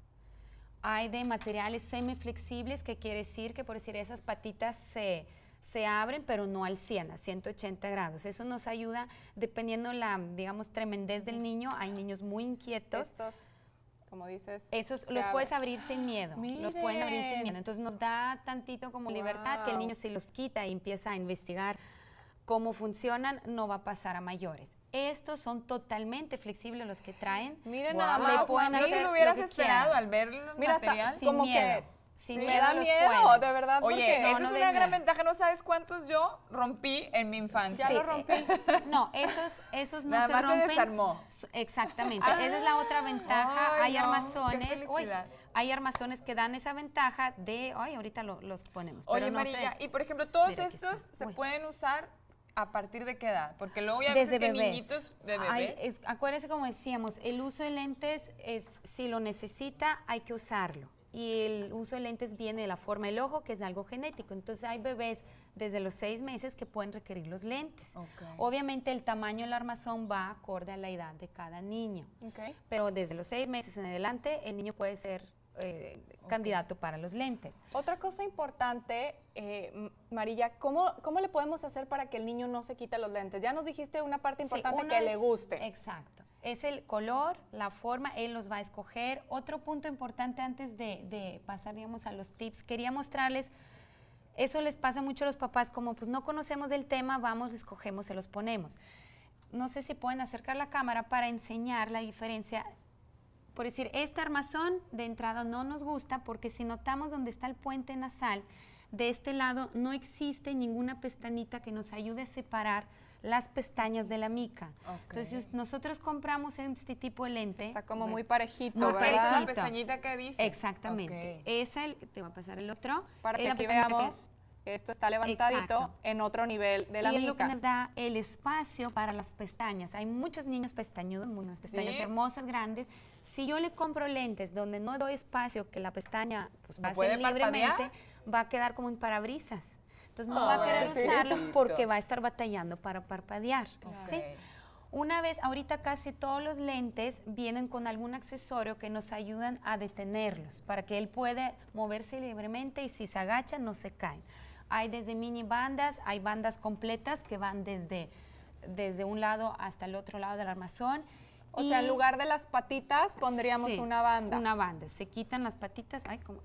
hay de materiales semiflexibles, que quiere decir que, por decir, esas patitas se abren, pero no al 100, a 180 grados. Eso nos ayuda, dependiendo la, digamos, tremendez del niño. Hay niños muy inquietos. Estos, como dices, esos los puedes abrir sin miedo. Los pueden abrir sin miedo. Entonces nos da tantito como libertad que el niño se los quita y empieza a investigar cómo funcionan, no va a pasar a mayores. Estos son totalmente flexibles los que traen. Miren, nada más, no te lo hubieras esperado al ver los materiales. Sin miedo. Sin miedo, me da miedo, de verdad. Oye, eso es una gran ventaja. No sabes cuántos yo rompí en mi infancia. Ya lo rompí. No, esos no nada se más rompen. Se desarmó. Exactamente. Esa es la otra ventaja. Ay, hay armazones. Hay armazones que dan esa ventaja de. Ay, ahorita los ponemos. Oye, pero no María, y por ejemplo, todos estos se pueden usar. ¿A partir de qué edad? Porque luego ya desde ves que bebés. Niñitos de bebés. Acuérdense, como decíamos, el uso de lentes es, si lo necesita, hay que usarlo. y el uso de lentes viene de la forma del ojo, que es algo genético. Entonces hay bebés desde los 6 meses que pueden requerir los lentes. Obviamente el tamaño del armazón va acorde a la edad de cada niño, pero desde los 6 meses en adelante el niño puede ser candidato para los lentes. Otra cosa importante, Marilla, ¿cómo le podemos hacer para que el niño no se quite los lentes? Ya nos dijiste una parte importante que le guste. Exacto. Es el color, la forma, él los va a escoger. Otro punto importante antes de pasar, digamos, a los tips, quería mostrarles, eso les pasa mucho a los papás, como pues no conocemos del tema, vamos, lo escogemos, se los ponemos. No sé si pueden acercar la cámara para enseñar la diferencia. Por decir, este armazón de entrada no nos gusta porque si notamos donde está el puente nasal, de este lado no existe ninguna pestañita que nos ayude a separar las pestañas de la mica. Entonces, si nosotros compramos este tipo de lente... Está como muy parejito, ¿verdad? ¿verdad? La pestañita que dice. Exactamente. Te va a pasar el otro. Para que aquí veamos que esto está levantadito en otro nivel de la mica. Y es lo que nos da el espacio para las pestañas. Hay muchos niños pestañudos, unas pestañas hermosas, grandes. Si yo le compro lentes donde no doy espacio, que la pestaña pues, pase libremente, va a quedar como un parabrisas. Entonces no va a querer usarlos porque va a estar batallando para parpadear. ¿Sí? Una vez, ahorita casi todos los lentes vienen con algún accesorio que nos ayudan a detenerlos, para que él pueda moverse libremente y si se agacha no se caen. Hay desde mini bandas, hay bandas completas que van desde un lado hasta el otro lado del armazón. O sea, en lugar de las patitas pondríamos una banda. Una banda. Se quitan las patitas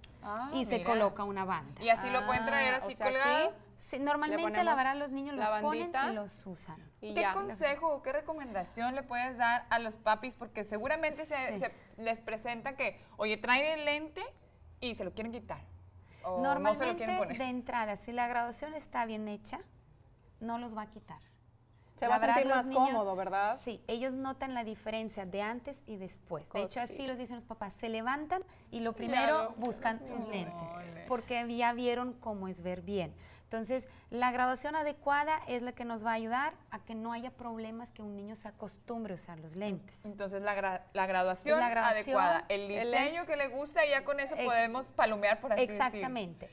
y se coloca una banda. Y así lo pueden traer así colgado. Sí, normalmente la verdad los niños los ponen y los usan. ¿Qué consejo o qué recomendación le puedes dar a los papis? Porque seguramente se les presenta que, oye, traen el lente y se lo quieren quitar. O normalmente, no se lo quieren poner. De entrada, si la graduación está bien hecha, no los va a quitar. Se va a sentir más cómodo, ¿verdad? Sí, ellos notan la diferencia de antes y después. De hecho, así los dicen los papás, se levantan y lo primero buscan sus lentes, porque ya vieron cómo es ver bien. Entonces, la graduación adecuada es la que nos va a ayudar a que no haya problemas, que un niño se acostumbre a usar los lentes. Entonces, la graduación adecuada, el diseño que le gusta, y ya con eso podemos palomear, por así decirlo. Exactamente.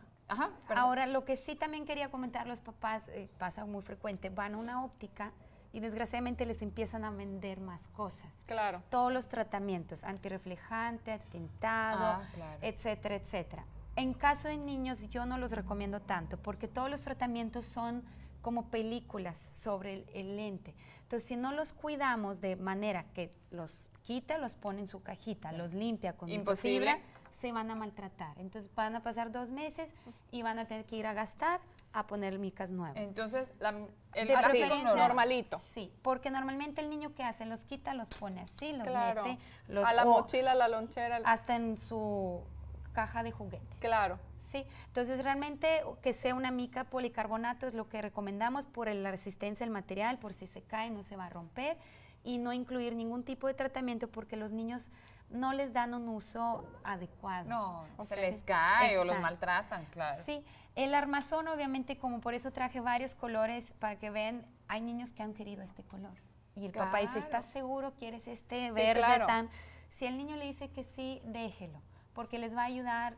Ahora, lo que sí también quería comentar los papás, pasa muy frecuente, van a una óptica y desgraciadamente les empiezan a vender más cosas. Claro. Todos los tratamientos, antirreflejante, tintado, etcétera, etcétera. En caso de niños yo no los recomiendo tanto porque todos los tratamientos son como películas sobre el lente. Entonces, si no los cuidamos de manera que los quita, los pone en su cajita, los limpia con microfibra, se van a maltratar. Entonces, van a pasar 2 meses y van a tener que ir a gastar a poner micas nuevas. Entonces, el plástico normalito. Sí, porque normalmente el niño que hace, los quita, los pone así, los mete. A la mochila, a la lonchera. Hasta en su caja de juguetes. Claro. Sí, entonces realmente que sea una mica policarbonato es lo que recomendamos por la resistencia del material, por si se cae no se va a romper, y no incluir ningún tipo de tratamiento porque los niños no les dan un uso adecuado. No, se les cae o los maltratan, claro. Sí, el armazón obviamente, como por eso traje varios colores para que vean, hay niños que han querido este color. Y el papá dice, ¿estás seguro? ¿Quieres este verde tan? Si el niño le dice que sí, déjelo, porque les va a ayudar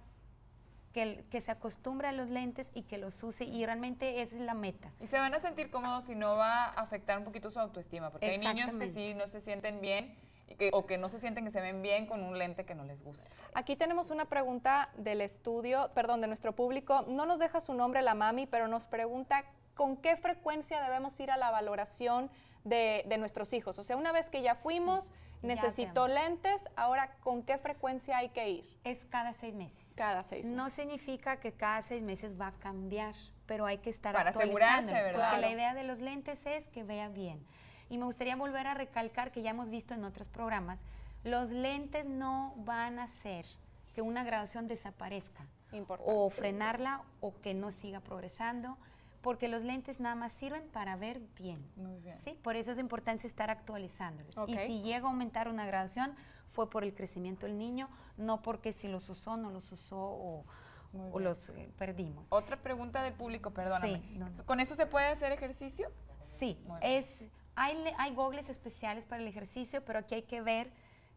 que se acostumbre a los lentes y que los use, y realmente esa es la meta. Y se van a sentir cómodos y no va a afectar un poquito su autoestima, porque hay niños que sí no se sienten bien o que no se sienten que se ven bien con un lente que no les gusta. Aquí tenemos una pregunta del estudio, perdón, de nuestro público. No nos deja su nombre la mami, pero nos pregunta con qué frecuencia debemos ir a la valoración de nuestros hijos. O sea, una vez que ya fuimos, necesitó lentes, ahora ¿con qué frecuencia hay que ir? Es cada 6 meses. Cada 6 meses. No significa que cada 6 meses va a cambiar, pero hay que estar para asegurarse, ¿verdad? Porque la idea de los lentes es que vea bien. Y me gustaría volver a recalcar que ya hemos visto en otros programas, los lentes no van a hacer que una graduación desaparezca. Importante. O frenarla o que no siga progresando, porque los lentes nada más sirven para ver bien. Muy bien. ¿Sí? Por eso es importante estar actualizándolos. Y si llega a aumentar una graduación, fue por el crecimiento del niño, no porque si los usó, no los usó o los perdimos. Otra pregunta del público, perdóname. Sí, ¿Con eso se puede hacer ejercicio? Sí, hay gogles especiales para el ejercicio, pero aquí hay que ver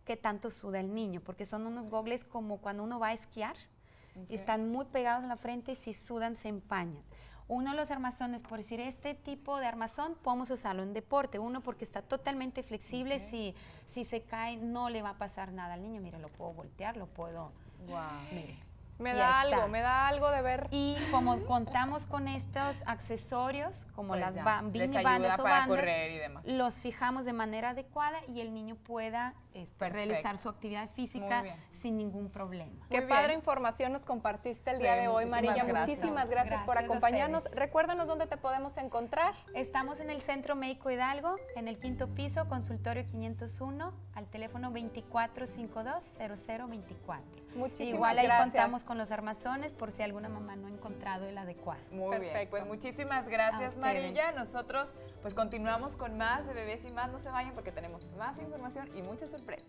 qué tanto suda el niño, porque son unos gogles como cuando uno va a esquiar, y están muy pegados a la frente y si sudan se empañan. Uno de los armazones, por decir, este tipo de armazón podemos usarlo en deporte. Uno porque está totalmente flexible, si se cae no le va a pasar nada al niño. Mire, lo puedo voltear, lo puedo... Mire. Me da algo de ver. Y como contamos con estos accesorios, como Pues las ya, beanie les bandas ayuda o para bandas, correr y demás. los fijamos de manera adecuada y el niño pueda realizar su actividad física sin ningún problema. Qué padre información nos compartiste el día de hoy, Marilla. Muchísimas gracias por acompañarnos. Recuérdanos dónde te podemos encontrar. Estamos en el Centro Médico Hidalgo, en el 5º piso, consultorio 501, al teléfono 2452-0024. Muchísimas Igual ahí gracias. contamos con los armazones por si alguna mamá no ha encontrado el adecuado. Muy bien, pues muchísimas gracias, Marilla. Nosotros pues continuamos con más de Bebés y Más. No se vayan porque tenemos más información y muchas sorpresas.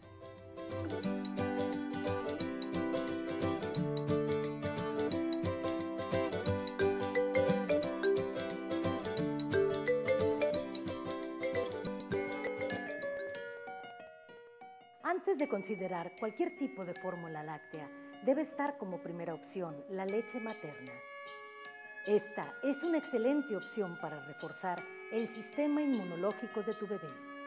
Antes de considerar cualquier tipo de fórmula láctea, debe estar como primera opción la leche materna. Esta es una excelente opción para reforzar el sistema inmunológico de tu bebé.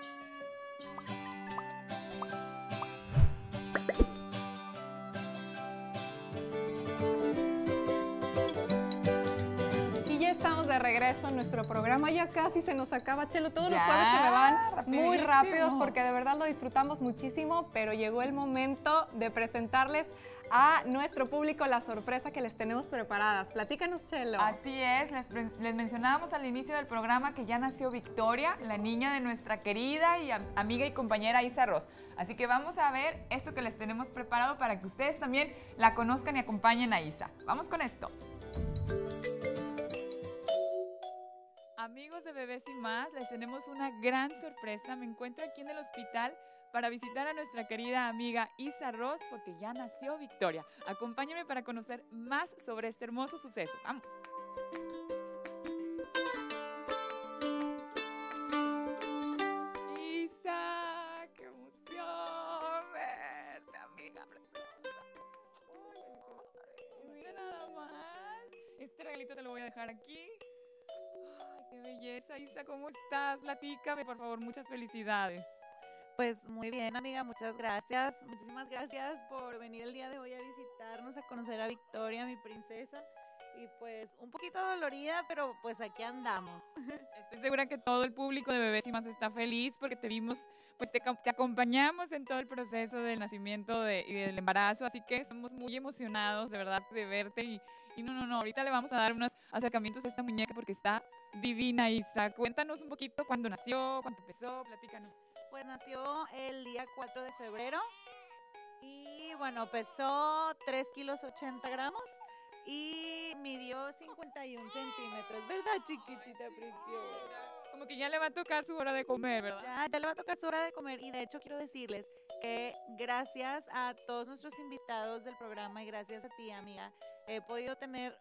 Estamos de regreso en nuestro programa, ya casi se nos acaba, Chelo, todos los jueves se me van muy rápidos porque de verdad lo disfrutamos muchísimo, pero llegó el momento de presentarles a nuestro público la sorpresa que les tenemos preparadas. Platícanos, Chelo. Así es, les mencionábamos al inicio del programa que ya nació Victoria, la niña de nuestra querida y amiga y compañera Isa Ross. Así que vamos a ver esto que les tenemos preparado para que ustedes también la conozcan y acompañen a Isa. Vamos con esto. Amigos de Bebés y Más, les tenemos una gran sorpresa. Me encuentro aquí en el hospital para visitar a nuestra querida amiga Isa Ross porque ya nació Victoria. Acompáñenme para conocer más sobre este hermoso suceso. ¡Vamos! Isa, qué emoción verte, amiga preciosa. Ay, mira nada más. Este regalito te lo voy a dejar aquí. ¡Qué belleza, Isa! ¿Cómo estás? Platícame, por favor. Muchas felicidades. Pues muy bien, amiga, muchas gracias. Muchísimas gracias por venir el día de hoy a visitarnos, a conocer a Victoria, mi princesa. Y pues un poquito dolorida, pero pues aquí andamos. Estoy segura que todo el público de Bebés y Más está feliz porque te vimos, pues te acompañamos en todo el proceso del nacimiento y del embarazo. Así que estamos muy emocionados, de verdad, de verte. Y no, ahorita le vamos a dar unos acercamientos a esta muñeca porque está divina, Isa. Cuéntanos un poquito cuándo nació, cuánto pesó, platícanos. Pues nació el día 4 de febrero y bueno, pesó 3 kilos 80 gramos y midió 51 centímetros, ¿verdad, chiquitita preciosa? Como que ya le va a tocar su hora de comer, ¿verdad? Ya le va a tocar su hora de comer y de hecho quiero decirles que gracias a todos nuestros invitados del programa y gracias a ti, amiga, he podido tener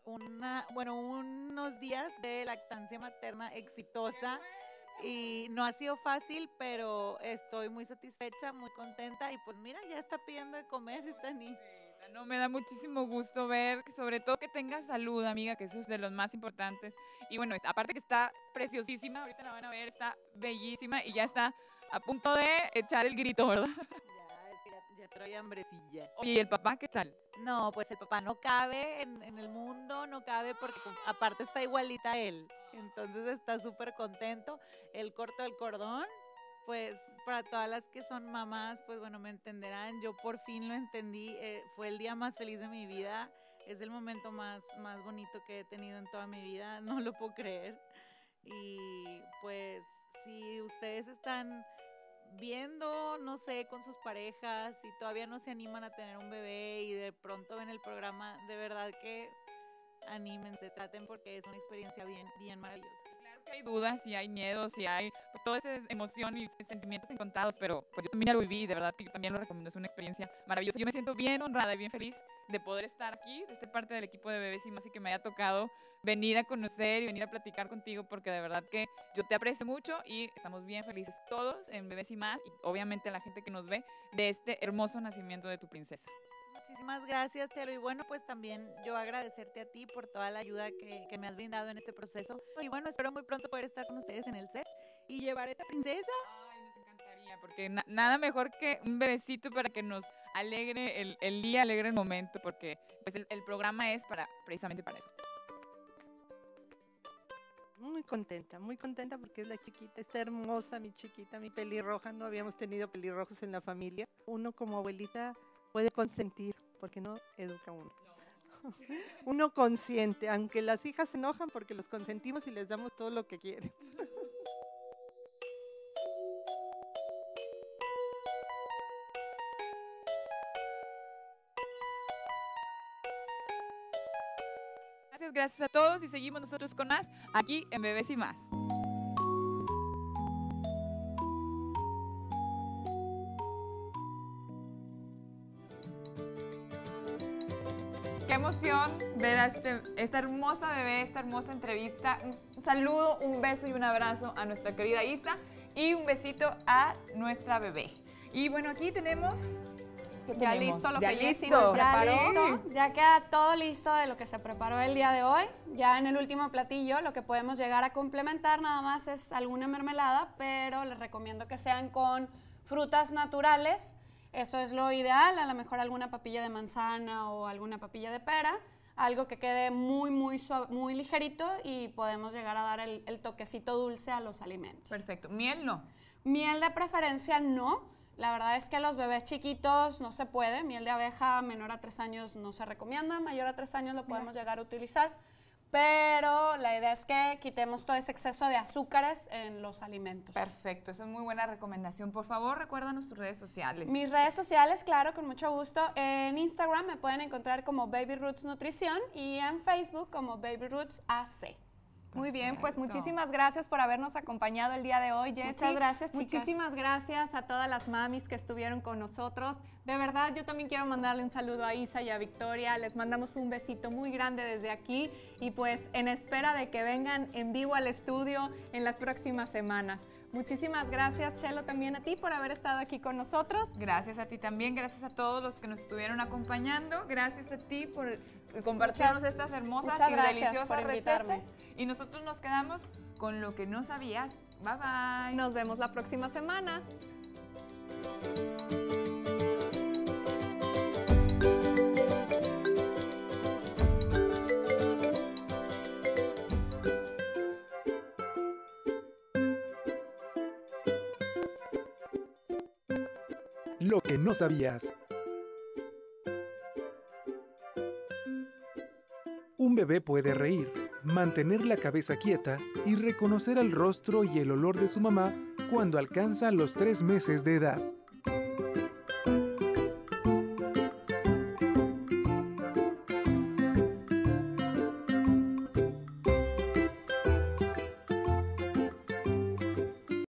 unos días de lactancia materna exitosa y no ha sido fácil, pero estoy muy satisfecha, muy contenta y pues mira, ya está pidiendo de comer esta niña. No, me da muchísimo gusto ver, sobre todo que tenga salud, amiga, que eso es de los más importantes. Y bueno, aparte que está preciosísima, ahorita la van a ver, está bellísima y ya está a punto de echar el grito, ¿verdad? Ya trae hambrecilla. Oye, ¿y el papá qué tal? No, pues el papá no cabe en el mundo, no cabe porque aparte está igualita a él. Entonces está súper contento. Él cortó el cordón. Pues para todas las que son mamás, pues bueno, me entenderán. Yo por fin lo entendí. Fue el día más feliz de mi vida. Es el momento más bonito que he tenido en toda mi vida. No lo puedo creer. Y pues si ustedes están viendo, no sé, con sus parejas, si todavía no se animan a tener un bebé y de pronto ven el programa, de verdad que anímense, traten porque es una experiencia bien maravillosa. Claro porque hay dudas y hay miedos y hay pues, toda esa emoción y sentimientos encontrados, pero pues yo también ya lo viví y de verdad que yo también lo recomiendo, es una experiencia maravillosa. Yo me siento bien honrada y bien feliz de poder estar aquí, de ser parte del equipo de Bebés y Más y que me haya tocado venir a conocer y venir a platicar contigo porque de verdad que yo te aprecio mucho y estamos bien felices todos en Bebés y Más y obviamente la gente que nos ve de este hermoso nacimiento de tu princesa. Muchísimas gracias, Chelo. Y bueno, pues también yo agradecerte a ti por toda la ayuda que me has brindado en este proceso. Y bueno, espero muy pronto poder estar con ustedes en el set y llevar a esta princesa. Ay, nos encantaría, porque nada mejor que un bebecito para que nos alegre el día, alegre el momento, porque pues el programa es precisamente para eso. Muy contenta porque es la chiquita, está hermosa mi chiquita, mi pelirroja. No habíamos tenido pelirrojos en la familia. Uno como abuelita puede consentir, porque no educa uno. No. Uno consiente, aunque las hijas se enojan porque los consentimos y les damos todo lo que quieren. Gracias a todos y seguimos nosotros con más aquí en Bebés y Más. Qué emoción ver a esta hermosa bebé, esta hermosa entrevista. Un saludo, un beso y un abrazo a nuestra querida Isa y un besito a nuestra bebé. Y bueno, aquí tenemos... Ya listo lo que listo. Ya listo, ya queda todo listo de lo que se preparó el día de hoy. Ya en el último platillo lo que podemos llegar a complementar nada más es alguna mermelada, pero les recomiendo que sean con frutas naturales. Eso es lo ideal, a lo mejor alguna papilla de manzana o alguna papilla de pera, algo que quede muy suave, muy ligerito y podemos llegar a dar el toquecito dulce a los alimentos. Perfecto. ¿Miel no? Miel de preferencia no. La verdad es que los bebés chiquitos no se puede, miel de abeja menor a 3 años no se recomienda, mayor a 3 años lo podemos llegar a utilizar, pero la idea es que quitemos todo ese exceso de azúcares en los alimentos. Perfecto, esa es muy buena recomendación. Por favor, recuérdanos tus redes sociales. Mis redes sociales, claro, con mucho gusto. En Instagram me pueden encontrar como Baby Roots Nutrición y en Facebook como Baby Roots AC. Muy bien, pues muchísimas gracias por habernos acompañado el día de hoy, Jessie. Muchas gracias, chicas. Muchísimas gracias a todas las mamis que estuvieron con nosotros. De verdad, yo también quiero mandarle un saludo a Isa y a Victoria. Les mandamos un besito muy grande desde aquí y pues en espera de que vengan en vivo al estudio en las próximas semanas. Muchísimas gracias, Chelo, también a ti por haber estado aquí con nosotros. Gracias a ti también, gracias a todos los que nos estuvieron acompañando. Gracias a ti por compartirnos estas hermosas y deliciosas recetas. Y nosotros nos quedamos con lo que no sabías. Bye, bye. Nos vemos la próxima semana. Lo que no sabías. Un bebé puede reír, mantener la cabeza quieta y reconocer el rostro y el olor de su mamá cuando alcanza los 3 meses de edad.